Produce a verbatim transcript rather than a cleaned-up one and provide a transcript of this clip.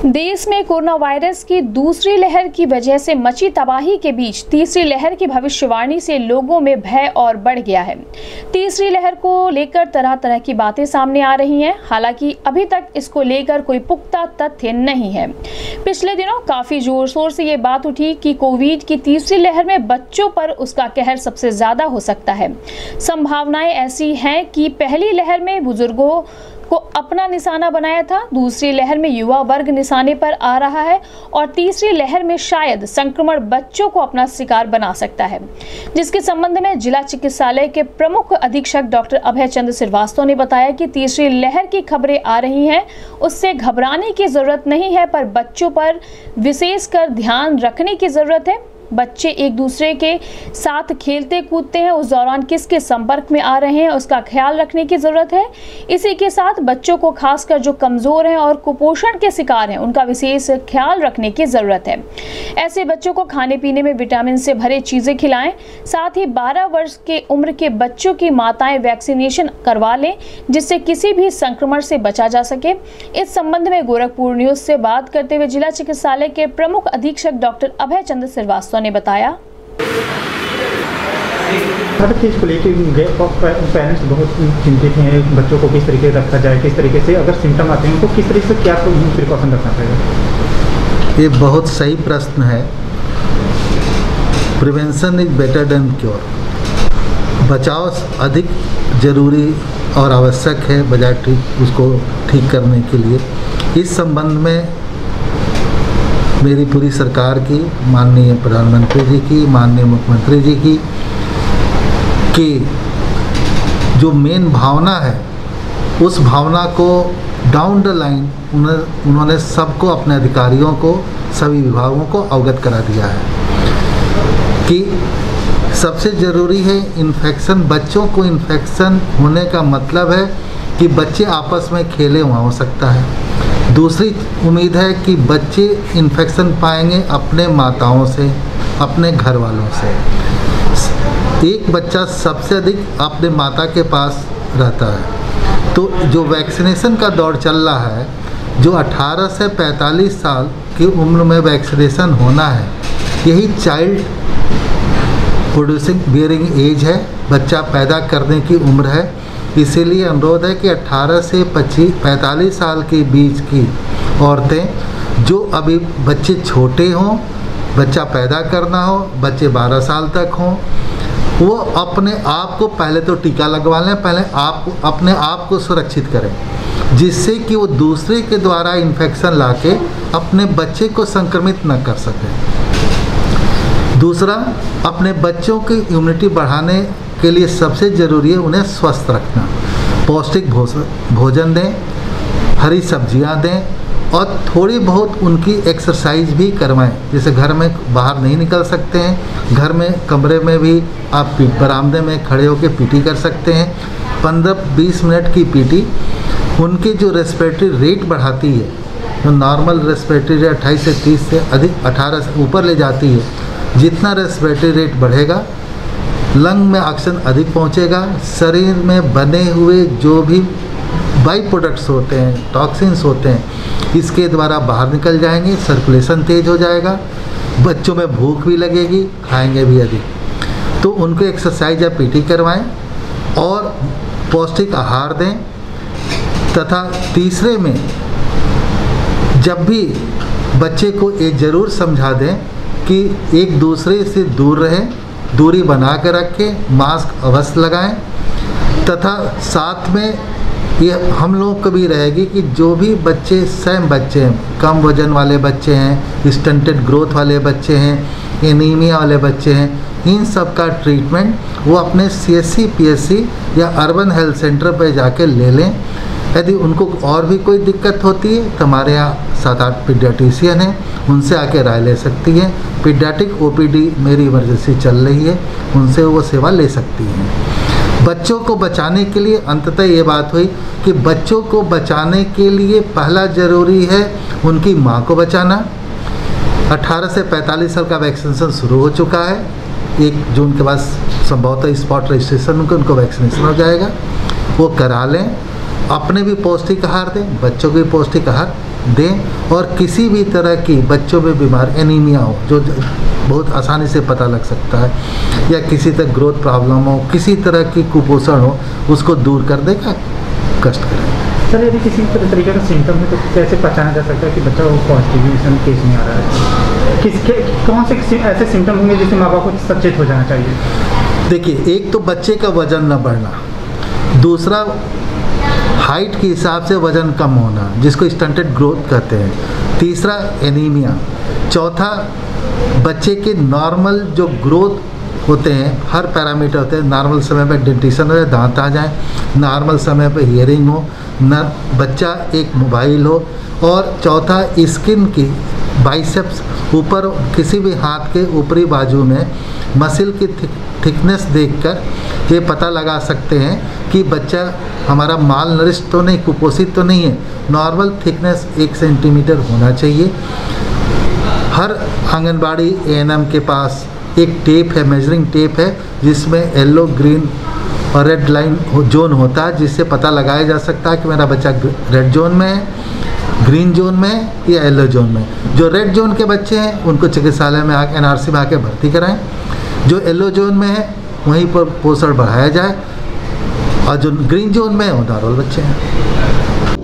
देश में corona virus की दूसरी लहर की वजह से मची तबाही के बीच तीसरी लहर की भविष्यवाणी से लोगों में भय और बढ़ गया है। तीसरी लहर को लेकर तरह तरह की बातें सामने आ रही हैं, हालांकि अभी तक इसको लेकर कोई पुख्ता तथ्य नहीं है। पिछले दिनों काफी जोर शोर से ये बात उठी कि कोविड की तीसरी लहर में बच्चों पर उसका कहर सबसे ज्यादा हो सकता है। संभावनाएं ऐसी हैं कि पहली लहर में बुजुर्गों को अपना निशाना बनाया था, दूसरी लहर में युवा वर्ग निशाने पर आ रहा है और तीसरी लहर में शायद संक्रमण बच्चों को अपना शिकार बना सकता है, जिसके संबंध में जिला चिकित्सालय के प्रमुख अधीक्षक डॉक्टर अभय चंद्र श्रीवास्तव ने बताया कि तीसरी लहर की खबरें आ रही हैं, उससे घबराने की जरूरत नहीं है, पर बच्चों पर विशेषकर ध्यान रखने की जरूरत है। बच्चे एक दूसरे के साथ खेलते कूदते हैं, उस दौरान किसके संपर्क में आ रहे हैं उसका ख्याल रखने की जरूरत है। इसी के साथ बच्चों को खासकर जो कमजोर हैं और कुपोषण के शिकार हैं उनका विशेष ख्याल रखने की जरूरत है। ऐसे बच्चों को खाने पीने में विटामिन से भरे चीजें खिलाएं। साथ ही बारह वर्ष के उम्र के बच्चों की माताएं वैक्सीनेशन करवा लें, जिससे किसी भी संक्रमण से बचा जा सके। इस संबंध में गोरखपुर न्यूज से बात करते हुए जिला चिकित्सालय के प्रमुख अधीक्षक डॉक्टर अभय चंद्र श्रीवास्तव ने बताया। हर चीज़ को लेकर पेरेंट्स बहुत चिंतित हैं, बच्चों को किस तरीके से रखा जाए, किस तरीके से अगर सिम्टम आते हैं तो किस तरीके से क्या प्रिकॉशन रखना पड़ेगा। ये बहुत सही प्रश्न है। Prevention is better than cure. बचाव अधिक जरूरी और आवश्यक है बजाय ठीक उसको ठीक करने के लिए। इस संबंध में मेरी पूरी सरकार की, माननीय प्रधानमंत्री जी की, माननीय मुख्यमंत्री जी की कि जो मेन भावना है उस भावना को डाउन द लाइन उन्होंने सबको, अपने अधिकारियों को, सभी विभागों को अवगत करा दिया है कि सबसे ज़रूरी है इन्फेक्शन। बच्चों को इन्फेक्शन होने का मतलब है कि बच्चे आपस में खेले हुआ हो सकता है। दूसरी उम्मीद है कि बच्चे इन्फेक्शन पाएंगे अपने माताओं से, अपने घर वालों से। एक बच्चा सबसे अधिक अपने माता के पास रहता है। तो जो वैक्सीनेशन का दौर चल रहा है, जो अठारह से पैंतालीस साल की उम्र में वैक्सीनेशन होना है, यही चाइल्ड प्रोड्यूसिंग बियरिंग एज है, बच्चा पैदा करने की उम्र है। इसीलिए अनुरोध है कि अठारह से पच्चीस पैंतालीस साल के बीच की औरतें, जो अभी बच्चे छोटे हों, बच्चा पैदा करना हो, बच्चे बारह साल तक हों, वो अपने आप को पहले तो टीका लगवा लें, पहले आप अपने आप को सुरक्षित करें, जिससे कि वो दूसरे के द्वारा इन्फेक्शन लाके अपने बच्चे को संक्रमित न कर सकें। दूसरा, अपने बच्चों की इम्यूनिटी बढ़ाने के लिए सबसे ज़रूरी है उन्हें स्वस्थ रखना। पौष्टिक भोजन दें, हरी सब्जियां दें और थोड़ी बहुत उनकी एक्सरसाइज भी करवाएं। जैसे घर में बाहर नहीं निकल सकते हैं, घर में कमरे में भी आप बरामदे में खड़े होकर पीटी कर सकते हैं। पंद्रह बीस मिनट की पीटी उनकी जो रेस्पिरेटरी रेट बढ़ाती है, जो नॉर्मल रेस्पिरेटरी रेट अट्ठाईस से तीस से अधिक अठारह से ऊपर ले जाती है। जितना रेस्पिरेटरी रेट बढ़ेगा, लंग में ऑक्सीजन अधिक पहुंचेगा, शरीर में बने हुए जो भी बाई प्रोडक्ट्स होते हैं, टॉक्सिन्स होते हैं, इसके द्वारा बाहर निकल जाएंगे, सर्कुलेशन तेज हो जाएगा, बच्चों में भूख भी लगेगी, खाएंगे भी अधिक। तो उनको एक्सरसाइज या पीटी करवाएं और पौष्टिक आहार दें। तथा तीसरे में, जब भी बच्चे को ये ज़रूर समझा दें कि एक दूसरे से दूर रहें, दूरी बना कर रखें, मास्क अवश्य लगाएं। तथा साथ में ये हम लोगों को भी रहेगी कि जो भी बच्चे सेम बच्चे हैं, कम वजन वाले बच्चे हैं, स्टंटेड ग्रोथ वाले बच्चे हैं, एनीमिया वाले बच्चे हैं, इन सब का ट्रीटमेंट वो अपने सीएससी पीएससी या अर्बन हेल्थ सेंटर पर जाके ले लें। यदि उनको और भी कोई दिक्कत होती है तो हमारे यहाँ सात आठ पीडियाट्रिशियन हैं, उनसे आके राय ले सकती हैं। पीडियाट्रिक ओपीडी मेरी इमरजेंसी चल रही है, उनसे वो सेवा ले सकती हैं। बच्चों को बचाने के लिए अंततः ये बात हुई कि बच्चों को बचाने के लिए पहला ज़रूरी है उनकी माँ को बचाना। अठारह से पैंतालीस साल का वैक्सीनेशन शुरू हो चुका है। एक जून के बाद संभवतः स्पॉट रजिस्ट्रेशन उनको उनको वैक्सीनेशन हो जाएगा, वो करा लें। अपने भी पौष्टिक आहार दें, बच्चों को भी पौष्टिक आहार दें। और किसी भी तरह की बच्चों में बीमार एनीमिया हो जो बहुत आसानी से पता लग सकता है, या किसी तरह ग्रोथ प्रॉब्लम हो, किसी तरह की कुपोषण हो, उसको दूर कर देगा, कष्ट करें। सर यदि किसी तरीके का सिम्टम है तो कैसे पहचाना जा सकता है कि बच्चा पॉजिटिव केस नहीं आ रहा है? किसके कौन से ऐसे सिम्टम होंगे जिससे माँ बाप को सचेत हो जाना चाहिए? देखिए, एक तो बच्चे का वजन न बढ़ना, दूसरा हाइट के हिसाब से वजन कम होना जिसको स्टंटेड ग्रोथ कहते हैं, तीसरा एनीमिया, चौथा बच्चे के नॉर्मल जो ग्रोथ होते हैं, हर पैरामीटर होते हैं, नॉर्मल समय पे डेंटिशन हो जाए, दांत आ जाए, नॉर्मल समय पे हियरिंग हो, न बच्चा एक मोबाइल हो, और चौथा स्किन की बाइसेप्स ऊपर किसी भी हाथ के ऊपरी बाजू में मसल की थिक, थिकनेस देखकर ये पता लगा सकते हैं कि बच्चा हमारा माल नरिश तो नहीं, कुपोषित तो नहीं है। नॉर्मल थिकनेस एक सेंटीमीटर होना चाहिए। हर आंगनबाड़ी ए एन एम के पास एक टेप है, मेजरिंग टेप है, जिसमें येलो, ग्रीन और रेड लाइन जोन होता है, जिससे पता लगाया जा सकता है कि मेरा बच्चा रेड जोन में है, ग्रीन जोन में है या येलो जोन में। जो रेड जोन के बच्चे हैं उनको चिकित्सालय में आके एन आर सी में आके भर्ती कराएं, जो येलो जोन में है वहीं पर पोषण बढ़ाया जाए, और जो ग्रीन जोन में है वो नॉर्मल बच्चे हैं।